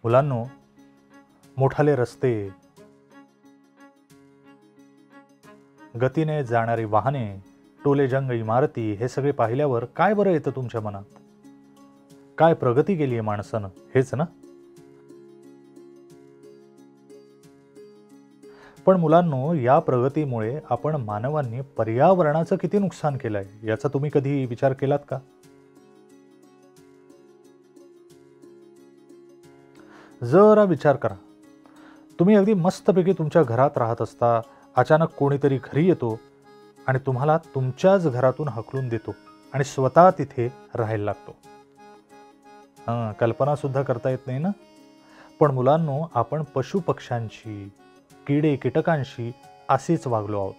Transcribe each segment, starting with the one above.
मुलांनो, मोठाले रस्ते, गतीने जाणारी वाहने, टोलेजंग इमारती हे सगळे पाहिल्यावर काय बरं येतं तुमच्या मनात? काय प्रगती केली आहे माणसानं, हेच ना? पण मुलांनो, या प्रगतीमुळे आपण मानवांनी पर्यावरणाचं किती नुकसान केलंय याचा तुम्ही कधी विचार केलात का? जरा विचार करा. तुम्ही अगदी मस्तपैकी तुमच्या घरात राहत असता, अचानक कोणीतरी घरी येतो आणि तुम्हाला तुमच्याच घरातून हकलून देतो आणि स्वतः तिथे राहायला लागतो. कल्पना सुद्धा करता येत नाही ना? पण मुलांनो, आपण पशु पक्ष्यांशी, किडे कीटकांशी असेच वागलो आहोत.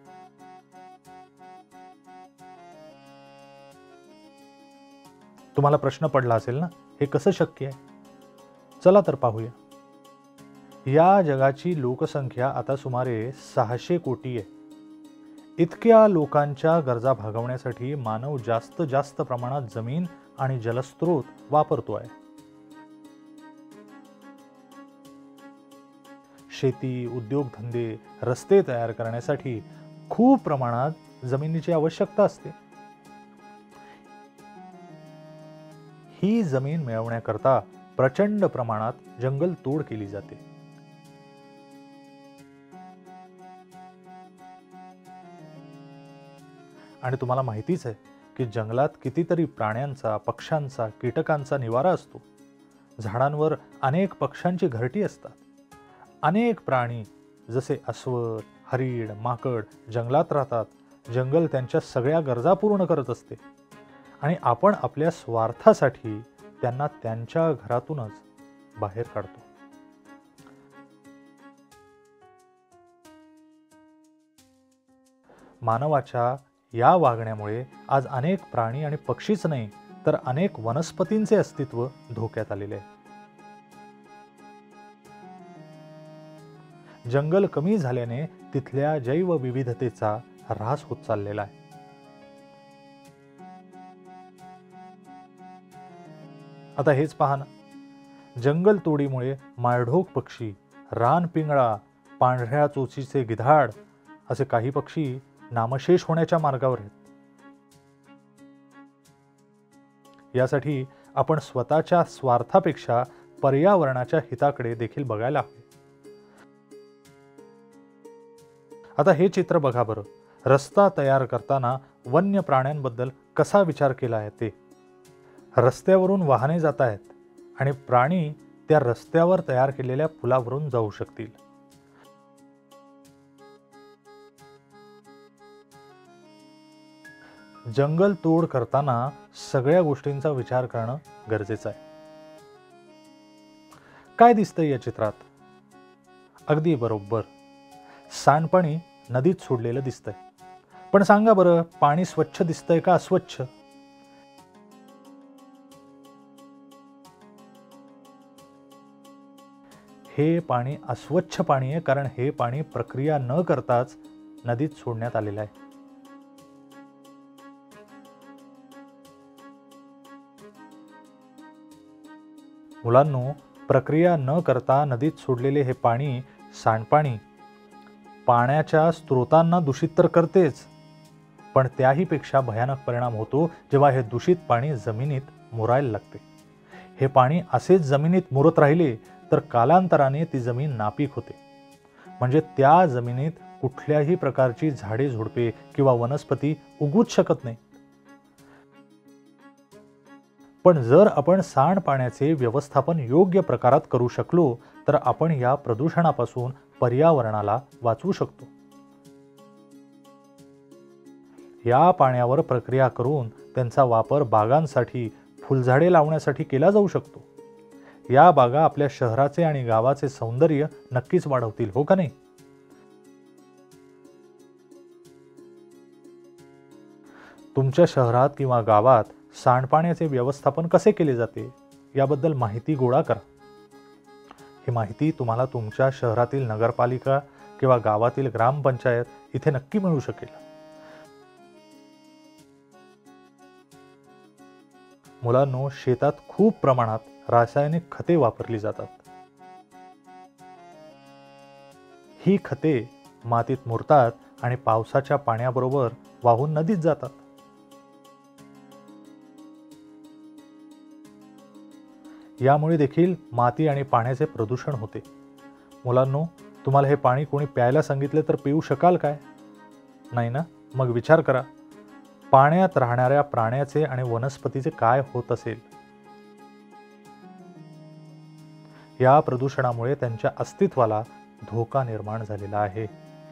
तुम्हाला प्रश्न पडला असेल ना, हे कसं शक्य आहे? चला तर पाहूया. या जगाची लोकसंख्या आता सुमारे 600 कोटी आहे. इतक्या लोकांच्या गरजा भागवण्यासाठी मानव जास्त प्रमाणात जमीन आणि जलस्रोत वापरतो आहे. शेती, उद्योगधंदे, रस्ते तयार करण्यासाठी खूप प्रमाणात जमिनीची आवश्यकता असते. ही जमीन मिळवण्याकरता प्रचंड प्रमाणात जंगल तोड केली जाते. आणि तुम्हाला माहितीच आहे की जंगलात कितीतरी प्राण्यांचा, पक्ष्यांचा, कीटकांचा निवारा असतो. झाडांवर अनेक पक्ष्यांची घरटी असतात. अनेक प्राणी जसे अस्वल, हरीण, माकड जंगलात राहतात. जंगल त्यांच्या सगळ्या गरजा पूर्ण करत असते आणि आपण आपल्या स्वार्थासाठी त्यांना त्यांच्या घरातूनच बाहेर काढतो. मानवाच्या या वागण्यामुळे आज अनेक प्राणी आणि पक्षीच नाही तर अनेक वनस्पतींचे अस्तित्व धोक्यात आलेले आहे. जंगल कमी झाल्याने तिथल्या जैवविविधतेचा ऱ्हास होत चाललेला आहे. आता हेच पहा ना, जंगल तोडीमुळे माळढोक पक्षी, रानपिंगळा, पांढऱ्या चोचीचे गिधाड असे काही पक्षी नामशेष होण्याच्या मार्गावर आहेत. यासाठी आपण स्वतःच्या स्वार्थापेक्षा पर्यावरणाच्या हिताकडे देखील बघायला हवे. आता हे चित्र बघा बरं. रस्ता तयार करताना वन्य प्राण्यांबद्दल कसा विचार केला आहे ते. रस्त्यावरून वाहने जात आहेत आणि प्राणी त्या रस्त्यावर तयार केलेल्या पुलावरून जाऊ शकतील. जंगल तोड करताना सगळ्या गोष्टींचा विचार करणं गरजेचं आहे. काय दिसतंय या चित्रात? अगदी बरोबर, सांडपाणी नदीत सोडलेलं दिसतंय. पण सांगा बरं, पाणी स्वच्छ दिसतंय का अस्वच्छ? हे पाणी अस्वच्छ पाणी आहे, कारण हे पाणी प्रक्रिया न करताच नदीत सोडण्यात आलेलं आहे. मुलांनो, प्रक्रिया न करता नदीत सोडलेले हे पाणी, सांडपाणी, पाण्याच्या स्रोतांना दूषित तर करतेच, पण त्याही पेक्षा भयानक परिणाम होतो जेव्हा हे दूषित पाणी जमिनीत मुरायला लागते. हे पाणी असेच जमिनीत मुरत राहिले तर कालांतराने ती जमीन नापीक होते. म्हणजे त्या जमिनीत कुठल्याही प्रकारची झाडे झुडपे किंवा वनस्पती उगूच शकत नाही. पण जर आपण सांडपाण्याचे व्यवस्थापन योग्य प्रकारात करू शकलो तर आपण या प्रदूषणापासून पर्यावरणाला वाचवू शकतो. या पाण्यावर प्रक्रिया करून त्यांचा वापर बागांसाठी, फुलझाडे लावण्यासाठी केला जाऊ शकतो. या बागा आपल्या शहराचे आणि गावाचे सौंदर्य नक्कीच वाढवतील, हो का नाही? तुमच्या शहरात किंवा गावात सांडपाण्याचे व्यवस्थापन कसे केले जाते याबद्दल माहिती गोळा करा. ही माहिती तुम्हाला तुमच्या शहरातील नगरपालिका किंवा गावातील ग्रामपंचायत इथे नक्की मिळू शकेल. मुलांनो, शेतात खूप प्रमाणात रासायनिक खते वापरली जातात. ही खते मातीत मुरतात आणि पावसाच्या पाण्याबरोबर वाहून नदीत जातात. यामुळे देखील माती आणि पाण्याचे प्रदूषण होते. मुलांनो, तुम्हाला हे पाणी कोणी प्यायला सांगितले तर पिऊ शकाल काय? नाही ना? मग विचार करा, पाण्यात राहणाऱ्या प्राण्याचे आणि वनस्पतीचे काय होत असेल. या प्रदूषणामुळे त्यांच्या अस्तित्वाला धोका निर्माण झालेला आहे.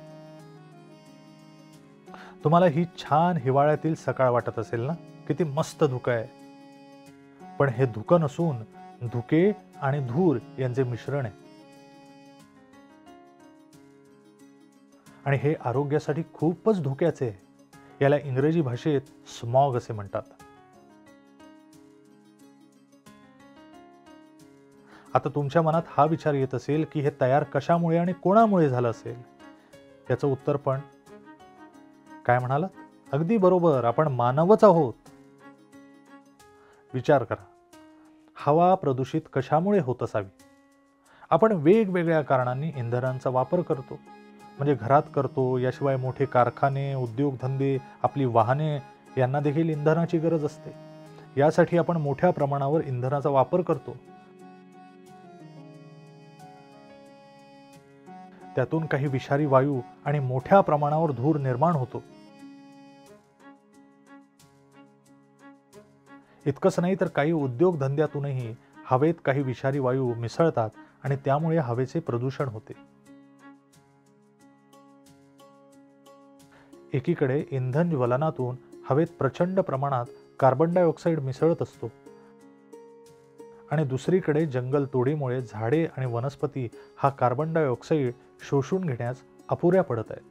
तुम्हाला ही छान हिवाळ्यातील सकाळ वाटत असेल ना? किती मस्त धुकं आहे. पण हे धुकं नसून धुके आणि धूर यांचे मिश्रण आहे. आणि हे आरोग्यासाठी खूपच धोक्याचे आहे. याला इंग्रजी भाषेत स्मॉग असे म्हणतात. आता तुमच्या मनात हा विचार येत असेल की हे तयार कशामुळे आणि कोणामुळे झालं असेल. याचं उत्तर पण काय म्हणालात? अगदी बरोबर, आपण मानवच आहोत. विचार करा, हवा प्रदूषित कशामुळे होत असावी? आपण वेगवेगळ्या कारणांनी इंधनांचा वापर करतो. म्हणजे घरात करतो, याशिवाय मोठे कारखाने, उद्योगधंदे, आपली वाहने यांना देखील इंधनाची गरज असते. यासाठी आपण मोठ्या प्रमाणावर इंधनाचा वापर करतो. त्यातून काही विषारी वायू आणि मोठ्या प्रमाणावर धूर निर्माण होतो. इतकंच नाही तर काही उद्योगधंद्यातूनही हवेत काही विषारी वायू मिसळतात आणि त्यामुळे हवेचे प्रदूषण होते. एकीकडे इंधन ज्वलनातून हवेत प्रचंड प्रमाणात कार्बन डायऑक्साईड मिसळत असतो आणि दुसरीकडे जंगलतोडीमुळे झाडे आणि वनस्पती हा कार्बन डायऑक्साईड शोषून घेण्यास अपुऱ्या पडत आहेत.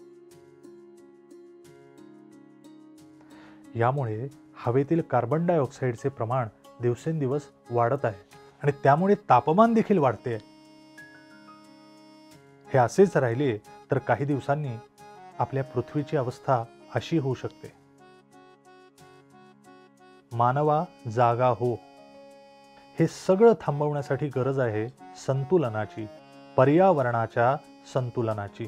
यामुळे हवेतील कार्बन डायऑक्साईडचे प्रमाण दिवसेंदिवस वाढत आहे आणि त्यामुळे तापमान देखील वाढते. हे असेच राहिले तर काही दिवसांनी आपल्या पृथ्वीची अवस्था अशी होऊ शकते. मानवा जागा हो. हे सगळं थांबवण्यासाठी गरज आहे संतुलनाची, पर्यावरणाच्या संतुलनाची.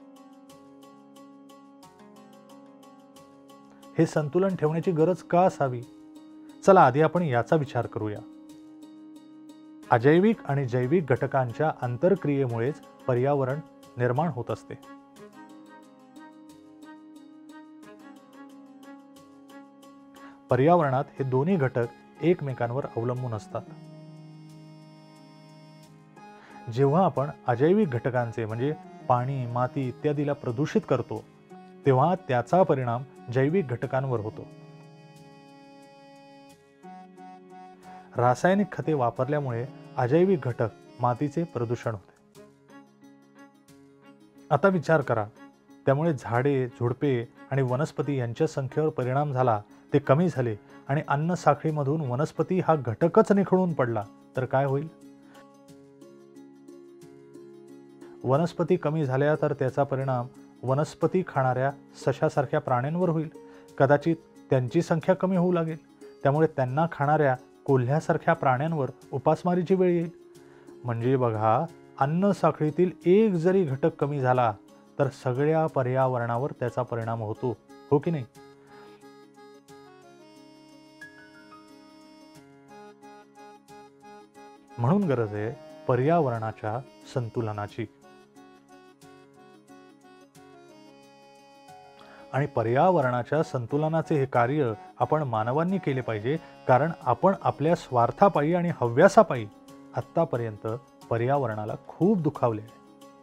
हे संतुलन ठेवण्याची गरज का असावी? चला आधी आपण याचा विचार करूया. अजैविक आणि जैविक घटकांच्या आंतरक्रियेमुळेच पर्यावरण निर्माण होत असते. पर्यावरणात हे दोन्ही घटक एकमेकांवर अवलंबून असतात. जेव्हा आपण अजैविक घटकांचे म्हणजे पाणी, माती इत्यादीला प्रदूषित करतो, तेव्हा त्याचा परिणाम जैविक घटकांवर होतो. रासायनिक खते वापरल्यामुळे अजैविक घटक मातीचे प्रदूषण होते. आता विचार करा, त्यामुळे झाडे, झुडपे आणि वनस्पती यांच्या संख्येवर परिणाम झाला, ते कमी झाले आणि अन्न साखळीमधून वनस्पती हा घटकच निखळून पडला तर काय होईल? वनस्पती कमी झाल्या तर त्याचा परिणाम वनस्पती खाणाऱ्या सशासारख्या प्राण्यांवर होईल. कदाचित त्यांची संख्या कमी होऊ लागेल. त्यामुळे त्यांना खाणाऱ्या कोल्ह्यासारख्या प्राण्यांवर उपासमारीची वेळ येईल. म्हणजे बघा, अन्न साखळीतील एक जरी घटक कमी झाला तर सगळ्या पर्यावरणावर त्याचा परिणाम होतो, हो की नाही? म्हणून गरज आहे पर्यावरणाच्या संतुलनाची. आणि पर्यावरणाच्या संतुलनाचे हे कार्य आपण मानवांनी केले पाहिजे, कारण आपण आपल्या स्वार्थापायी आणि हव्यासापायी आत्तापर्यंत पर्यावरणाला खूप दुखावले आहे.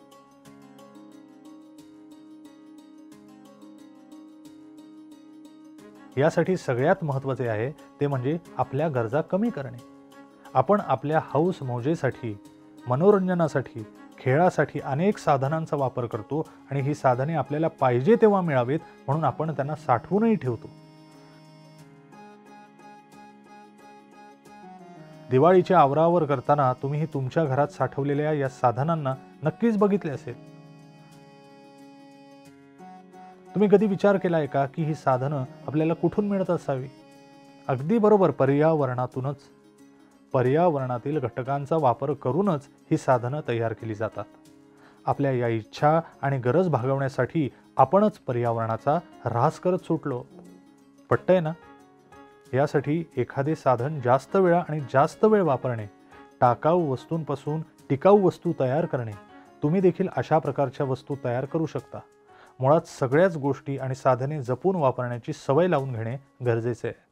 यासाठी सगळ्यात महत्त्वाचे आहे ते म्हणजे आपल्या गरजा कमी करणे. आपण आपल्या हौस मौजेसाठी, मनोरंजनासाठी, खेळासाठी अनेक साधनांचा वापर करतो आणि ही साधने आपल्याला पाहिजे तेव्हा मिळावेत म्हणून आपण त्यांना साठवूनही ठेवतो. दिवाळीच्या आवरावर करताना तुम्ही तुमच्या घरात साठवलेल्या या साधनांना नक्कीच बघितले असेल. तुम्ही कधी विचार केलाय का की ही साधनं आपल्याला कुठून मिळत असावी? अगदी बरोबर, पर्यावरणातूनच. पर्यावरणातील घटकांचा वापर करूनच ही साधनं तयार केली जातात. आपल्या या इच्छा आणि गरज भागवण्यासाठी आपणच पर्यावरणाचा ऱ्हास करत सुटलो. पटतंय ना? यासाठी एखादे साधन जास्त वेळा आणि जास्त वेळ वापरणे, टाकाऊ वस्तूंपासून टिकाऊ वस्तू तयार करणे, तुम्ही देखील अशा प्रकारच्या वस्तू तयार करू शकता. मुळात सगळ्याच गोष्टी आणि साधने जपून वापरण्याची सवय लावून घेणे गरजेचे आहे.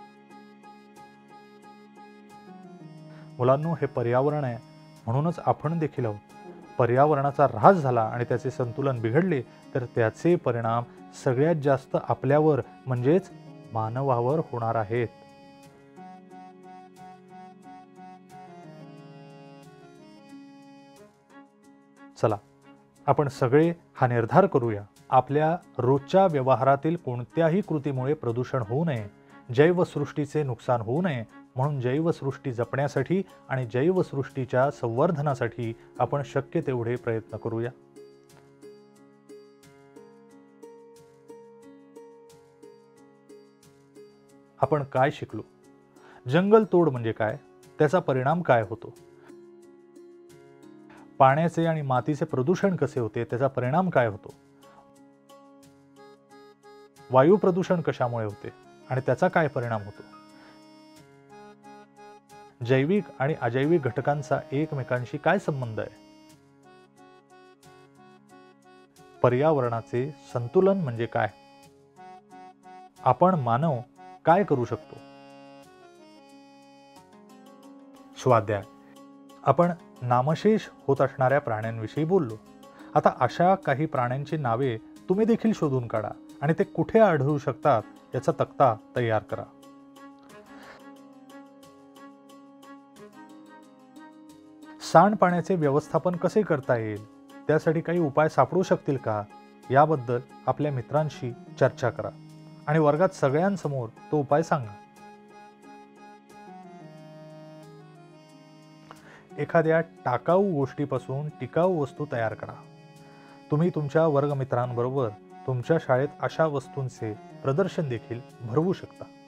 मुलांनो, हे पर्यावरण आहे, म्हणूनच आपण देखील आहोत. पर्यावरणाचा ऱ्हास झाला आणि त्याचे संतुलन बिघडले तर त्याचे परिणाम सगळ्यात जास्त आपल्यावर म्हणजेच मानवावर होणार आहेत. चला, आपण सगळे हा निर्धार करूया, आपल्या रोजच्या व्यवहारातील कोणत्याही कृतीमुळे प्रदूषण होऊ नये, जैवसृष्टीचे नुकसान होऊ नये, म्हणून जैवसृष्टी जपण्यासाठी आणि जैवसृष्टीच्या संवर्धनासाठी आपण शक्य तेवढे प्रयत्न करूया. आपण काय शिकलो? जंगलतोड म्हणजे काय? त्याचा परिणाम काय होतो? पाण्याचे आणि मातीचे प्रदूषण कसे होते? त्याचा परिणाम काय होतो? वायू प्रदूषण कशामुळे होते आणि त्याचा काय परिणाम होतो? जैविक आणि अजैविक घटकांचा एकमेकांशी काय संबंध आहे? पर्यावरणाचे संतुलन म्हणजे काय? आपण मानव काय करू शकतो? स्वाध्याय. आपण नामशेष होत असणाऱ्या प्राण्यांविषयी बोललो. आता अशा काही प्राण्यांची नावे तुम्ही देखील शोधून काढा आणि ते कुठे आढळू शकतात याचा तक्ता तयार करा. सांडपाण्याचे व्यवस्थापन कसे करता येईल, त्यासाठी काही उपाय सापडू शकतील का, याबद्दल आपल्या मित्रांशी चर्चा करा आणि वर्गात सगळ्यांसमोर तो उपाय सांगा. एखाद्या टाकाऊ गोष्टीपासून टिकाऊ वस्तू तयार करा. तुम्ही तुमच्या वर्गमित्रांबरोबर तुमच्या शाळेत अशा वस्तूंचे प्रदर्शन देखील भरवू शकता.